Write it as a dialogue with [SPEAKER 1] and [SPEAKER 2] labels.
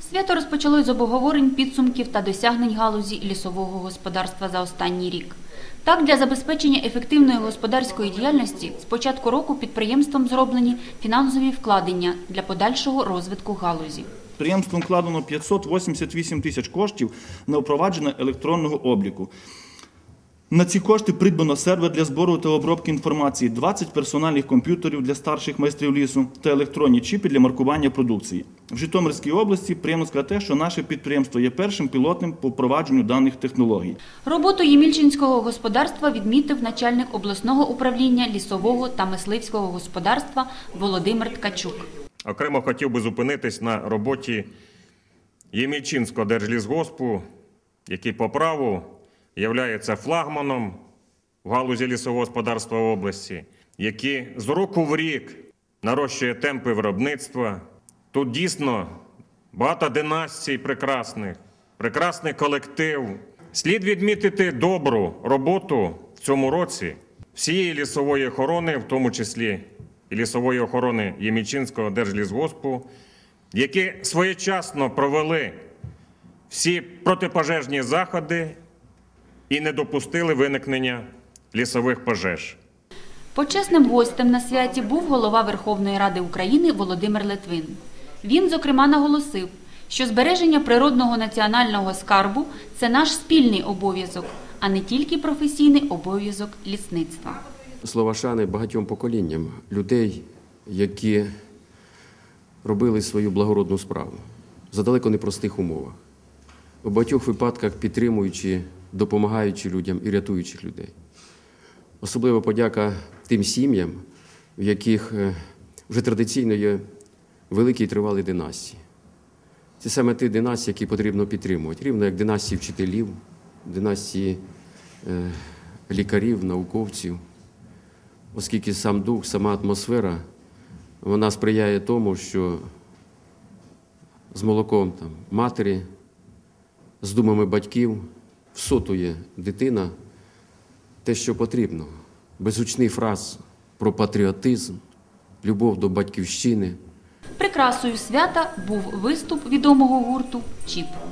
[SPEAKER 1] Свято розпочалось з обговорень підсумків та досягнень галузі лісового господарства за останній рік. Так, для забезпечення ефективної господарської діяльності з початку року підприємством зроблені фінансові вкладення для подальшого розвитку галузі.
[SPEAKER 2] Підприємством вкладено 588 тисяч коштів на впровадження електронного обліку. На ці кошти придбано сервер для збору та обробки інформації, 20 персональних комп'ютерів для старших майстрів лісу та електронні чіпи для маркування продукції. В Житомирській області приємно сказати, що наше підприємство є першим пілотним по впровадженню даних технологій.
[SPEAKER 1] Роботу Ємільчинського господарства відмітив начальник обласного управління лісового та мисливського господарства Володимир Ткачук.
[SPEAKER 3] Окремо хотів би зупинитись на роботі Ємільчинського держлісгоспу, який по праву є флагманом в галузі лісового господарства області, який з року в рік нарощує темпи виробництва. Тут дійсно багато династій прекрасний колектив. Слід відмітити добру роботу в цьому році всієї лісової охорони, в тому числі і лісової охорони Ємільчинського держлісгоспу, які своєчасно провели всі протипожежні заходи і не допустили виникнення лісових пожеж.
[SPEAKER 1] Почесним гостем на святі був голова Верховної Ради України Володимир Литвин. Він, зокрема, наголосив, що збереження природного національного скарбу – це наш спільний обов'язок, а не тільки професійний обов'язок лісництва.
[SPEAKER 4] Слова шани багатьом поколінням людей, які робили свою благородну справу за далеко непростих умовах, у багатьох випадках підтримуючи, допомагаючи людям і рятуючи людей. Особливо подяка тим сім'ям, в яких вже традиційно є великі і тривалі династії. Це саме ті династії, які потрібно підтримувати, рівно як династії вчителів, династії лікарів, науковців, оскільки сам дух, сама атмосфера, вона сприяє тому, що з молоком матері, з думами батьків всотує дитина те, що потрібно. Безгучний фраз про патріотизм, любов до батьківщини.
[SPEAKER 1] Прикрасою свята був виступ відомого гурту «Чіп».